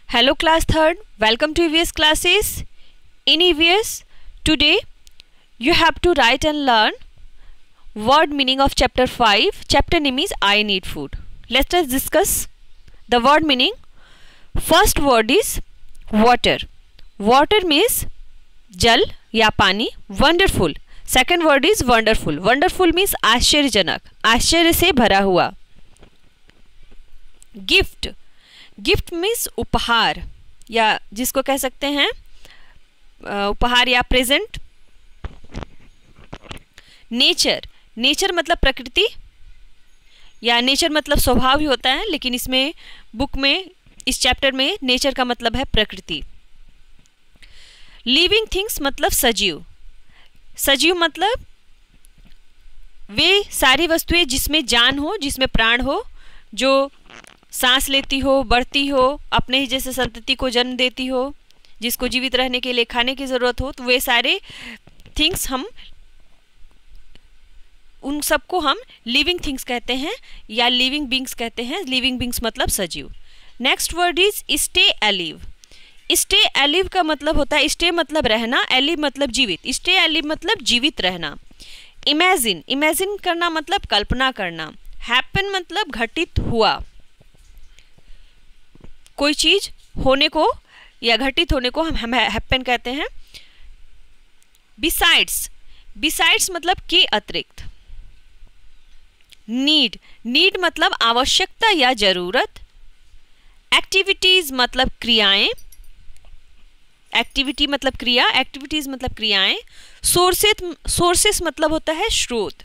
Hello class 3rd, welcome to EVS classes. In EVS, today you have to write and learn word meaning of chapter 5. Chapter name is I need food. Let us discuss the word meaning. First word is water. Water means जल या पानी. Wonderful. Second word is wonderful. Wonderful means आश्चर्यजनक, आश्चर्य से भरा हुआ. Gift. Gift means उपहार या जिसको कह सकते हैं उपहार या प्रेजेंट. नेचर. नेचर मतलब प्रकृति या नेचर मतलब स्वभाव ही होता है, लेकिन इसमें बुक में इस चैप्टर में नेचर का मतलब है प्रकृति. लिविंग थिंग्स मतलब सजीव. सजीव मतलब वे सारी वस्तुएं जिसमें जान हो, जिसमें प्राण हो, जो सांस लेती हो, बढ़ती हो, अपने ही जैसे संतति को जन्म देती हो, जिसको जीवित रहने के लिए खाने की ज़रूरत हो, तो वे सारे थिंग्स हम उन सबको हम लिविंग थिंग्स कहते हैं या लिविंग बींग्स कहते हैं. लिविंग बींग्स मतलब सजीव. Next word is stay alive. Stay alive का मतलब होता है स्टे मतलब रहना, एलिव मतलब जीवित. स्टे एलिव मतलब जीवित रहना. इमेजिन. इमेजिन करना मतलब कल्पना करना. हैपन मतलब घटित हुआ. कोई चीज होने को या घटित होने को हम हैपन कहते हैं. बिसाइड्स. बिसाइड्स मतलब के अतिरिक्त. नीड. नीड मतलब आवश्यकता या जरूरत. एक्टिविटीज मतलब क्रियाएं. एक्टिविटी मतलब क्रिया, एक्टिविटीज मतलब क्रियाएं. सोर्सेस मतलब होता है स्रोत.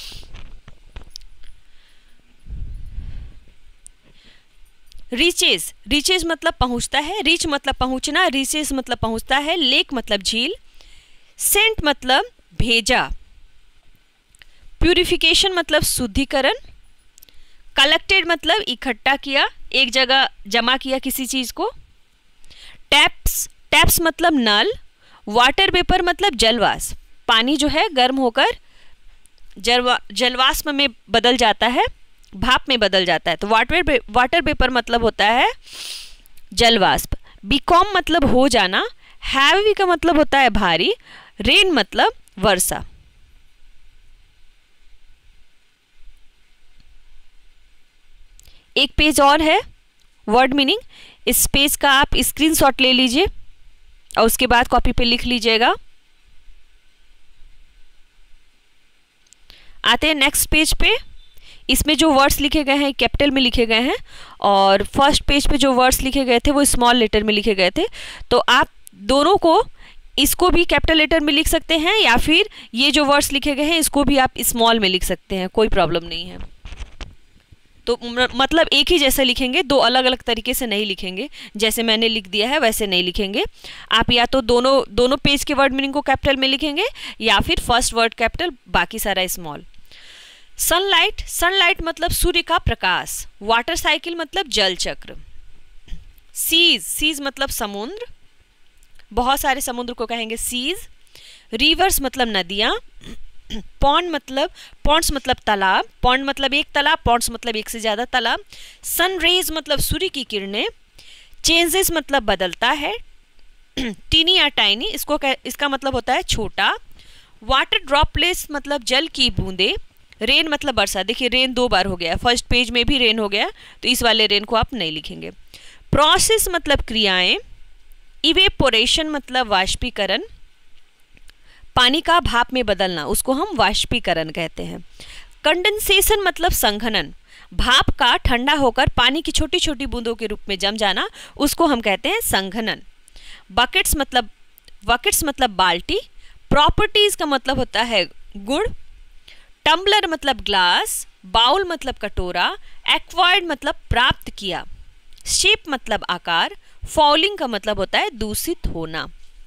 रीचेज. रीचेज मतलब पहुंचता है. रीच मतलब पहुंचना, रीचेज मतलब पहुंचता है. लेक मतलब झील. सेंट मतलब भेजा. प्यूरिफिकेशन मतलब शुद्धिकरण. कलेक्टेड मतलब इकट्ठा किया, एक जगह जमा किया किसी चीज को. टैप्स. टैप्स मतलब नल. वाटर वेपर मतलब जलवाष्प. पानी जो है गर्म होकर जलवाष्प में बदल जाता है, भाप में बदल जाता है. तो वाटर वेपर मतलब होता है जलवाष्प. बिकॉम मतलब हो जाना. हैवी का मतलब होता है भारी. रेन मतलब वर्षा. एक पेज और है वर्ड मीनिंग. इस पेज का आप स्क्रीनशॉट ले लीजिए और उसके बाद कॉपी पे लिख लीजिएगा. आते हैं नेक्स्ट पेज पे. इसमें जो वर्ड्स लिखे गए हैं कैपिटल में लिखे गए हैं और फर्स्ट पेज पे जो वर्ड्स लिखे गए थे वो स्मॉल लेटर में लिखे गए थे. तो आप दोनों को, इसको भी कैपिटल लेटर में लिख सकते हैं या फिर ये जो वर्ड्स लिखे गए हैं इसको भी आप स्मॉल में लिख सकते हैं, कोई प्रॉब्लम नहीं है. तो मतलब एक ही जैसा लिखेंगे, दो अलग अलग तरीके से नहीं लिखेंगे. जैसे मैंने लिख दिया है वैसे नहीं लिखेंगे. आप या तो दोनों पेज के वर्ड मीनिंग को कैपिटल में लिखेंगे या फिर फर्स्ट वर्ड कैपिटल, बाकी सारा स्मॉल. सनलाइट. सनलाइट मतलब सूर्य का प्रकाश. वाटर साइकिल मतलब जल चक्र. सीज. सीज मतलब समुद्र, बहुत सारे समुद्र को कहेंगे सीज. रिवर्स मतलब नदियां. पॉन्ड्स मतलब तालाब. पॉन्ड मतलब एक तालाब, पॉन्ड्स मतलब एक से ज्यादा तालाब. सनरेज मतलब सूर्य की किरणें. चेंजेस मतलब बदलता है. टीनी या टाइनी इसका मतलब होता है छोटा. वाटर ड्रॉपलेट्स मतलब जल की बूंदे. रेन मतलब वर्षा. देखिए रेन 2 बार हो गया, फर्स्ट पेज में भी रेन हो गया, तो इस वाले रेन को आप नहीं लिखेंगे. प्रोसेस मतलब क्रियाएं. इवेपोरेशन मतलब वाष्पीकरण. पानी का भाप में बदलना, उसको हम वाष्पीकरण कहते हैं. कंडेंसेशन मतलब संघनन. भाप का ठंडा होकर पानी की छोटी छोटी बूंदों के रूप में जम जाना, उसको हम कहते हैं संघनन. बकेट्स मतलब बाल्टी. प्रॉपर्टीज का मतलब होता है गुण. टम्बलर मतलब ग्लास. बाउल मतलब कटोरा. एक्वायर्ड मतलब प्राप्त किया. शेप मतलब आकार. फॉलिंग का मतलब होता है दूषित होना.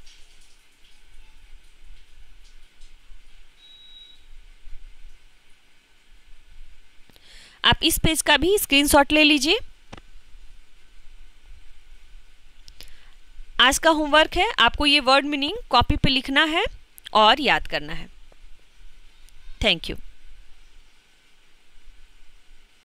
आप इस पेज का भी स्क्रीनशॉट ले लीजिए. आज का होमवर्क है, आपको ये वर्ड मीनिंग कॉपी पे लिखना है और याद करना है. Thank you.